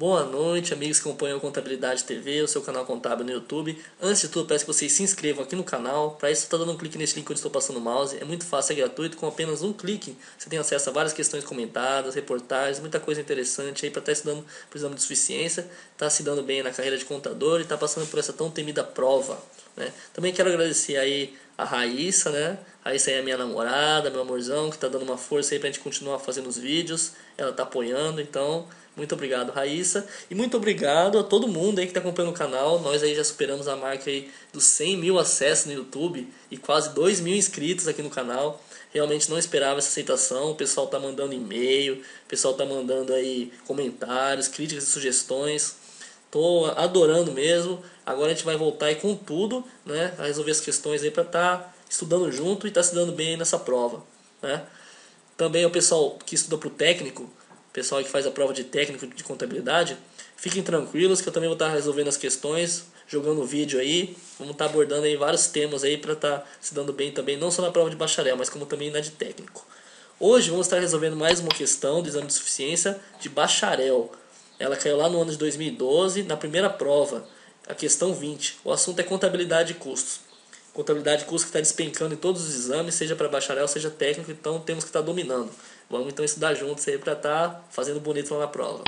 Boa noite, amigos que acompanham a Contabilidade TV, o seu canal contábil no YouTube. Antes de tudo, peço que vocês se inscrevam aqui no canal. Para isso, está dando um clique nesse link onde estou passando o mouse. É muito fácil, é gratuito. Com apenas um clique, você tem acesso a várias questões comentadas, reportagens, muita coisa interessante aí para estar estudando para o exame de suficiência, está se dando bem na carreira de contador e está passando por essa tão temida prova, né? Também quero agradecer aí a Raíssa, né? Raíssa aí é minha namorada, meu amorzão, que está dando uma força aí para a gente continuar fazendo os vídeos. Ela está apoiando, então muito obrigado, Raíssa. E muito obrigado a todo mundo aí que está acompanhando o canal. Nós aí já superamos a marca aí dos 100 mil acessos no YouTube e quase 2 mil inscritos aqui no canal. Realmente não esperava essa aceitação. O pessoal está mandando e-mail, o pessoal está mandando aí comentários, críticas e sugestões. Tô adorando mesmo. Agora a gente vai voltar aí com tudo, né, a resolver as questões aí para estar estudando junto e estar se dando bem aí nessa prova, né? Também o pessoal que estuda para o técnico, o pessoal que faz a prova de técnico de contabilidade, fiquem tranquilos que eu também vou estar resolvendo as questões, jogando vídeo aí. Vamos estar abordando aí vários temas aí para estar se dando bem também, não só na prova de bacharel, mas como também na de técnico. Hoje vamos estar resolvendo mais uma questão do exame de suficiência de bacharel. Ela caiu lá no ano de 2012, na primeira prova, a questão 20. O assunto é contabilidade de custos. Contabilidade de custos que está despencando em todos os exames, seja para bacharel, seja técnico, então temos que estar dominando. Vamos então estudar juntos aí para estar fazendo bonito lá na prova.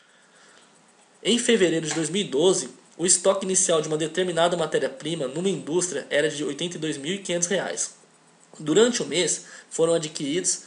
Em fevereiro de 2012, o estoque inicial de uma determinada matéria-prima numa indústria era de R$ 82.500. Durante o mês foram adquiridos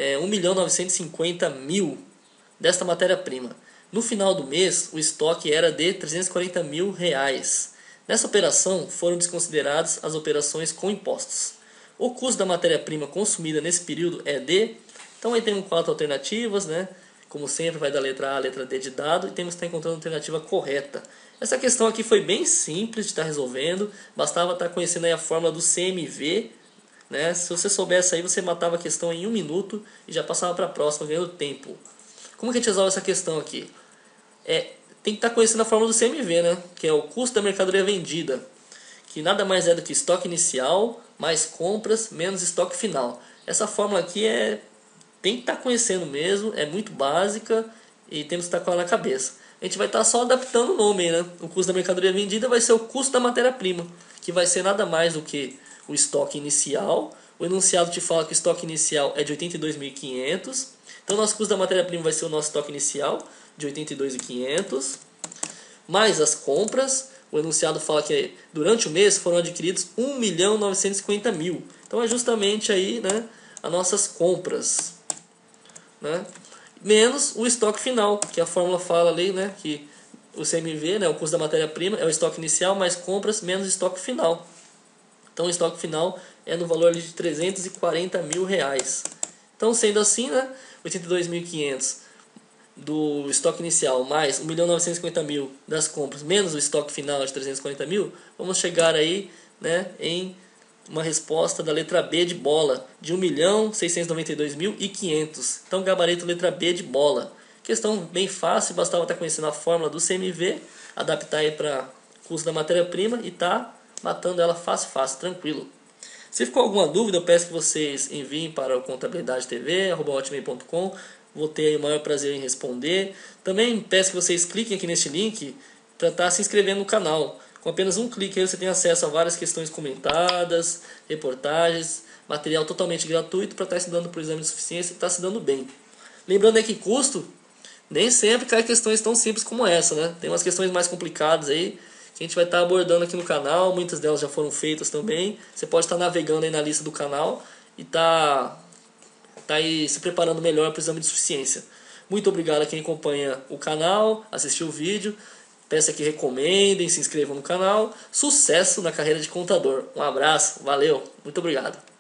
1.950.000 desta matéria-prima. No final do mês, o estoque era de R$ 340.000. Nessa operação, foram desconsideradas as operações com impostos. O custo da matéria-prima consumida nesse período é de... Então aí temos 4 alternativas, né? Como sempre, vai da letra A à letra D de dado e temos que estar encontrando a alternativa correta. Essa questão aqui foi bem simples de estar resolvendo. Bastava estar conhecendo aí a fórmula do CMV, né? Se você soubesse aí, você matava a questão em 1 minuto e já passava para a próxima, ganhando tempo. Como que a gente resolve essa questão aqui? Tem que estar conhecendo a fórmula do CMV, né? Que é o custo da mercadoria vendida, que nada mais é do que estoque inicial mais compras menos estoque final. Essa fórmula aqui tem que estar conhecendo mesmo, é muito básica e temos que estar com ela na cabeça. A gente vai estar só adaptando o nome, né? O custo da mercadoria vendida vai ser o custo da matéria-prima, que vai ser nada mais do que o estoque inicial. O enunciado te fala que o estoque inicial é de 82.500. Então, o nosso custo da matéria-prima vai ser o nosso estoque inicial, de 82.500, mais as compras. O enunciado fala que durante o mês foram adquiridos 1.950.000. Então, é justamente aí, né, as nossas compras, né, menos o estoque final, que a fórmula fala ali, né, que o CMV, né, o custo da matéria-prima, é o estoque inicial mais compras menos estoque final. Então, o estoque final é no valor de R$ 340.000. Então, sendo assim, né, 82.500 do estoque inicial mais 1.950.000 das compras menos o estoque final de 340.000, vamos chegar aí, né, em uma resposta da letra B de bola de 1.692.500. Então, gabarito letra B de bola. Questão bem fácil, bastava estar conhecendo a fórmula do CMV, adaptar aí para custo da matéria-prima e tá matando ela fácil, tranquilo. Se ficou alguma dúvida, eu peço que vocês enviem para o contabilidadetv@hotmail.com. Vou ter o maior prazer em responder. Também peço que vocês cliquem aqui neste link para estar se inscrevendo no canal. Com apenas um clique aí você tem acesso a várias questões comentadas, reportagens, material totalmente gratuito para estar estudando para o exame de suficiência e estar se dando bem. Lembrando aí que custo, nem sempre cai questões tão simples como essa, né? Tem umas questões mais complicadas aí que a gente vai estar abordando aqui no canal. Muitas delas já foram feitas também. Você pode estar navegando aí na lista do canal e tá aí se preparando melhor para o exame de suficiência. Muito obrigado a quem acompanha o canal, assistiu o vídeo. Peço que recomendem, se inscrevam no canal. Sucesso na carreira de contador. Um abraço, valeu, muito obrigado.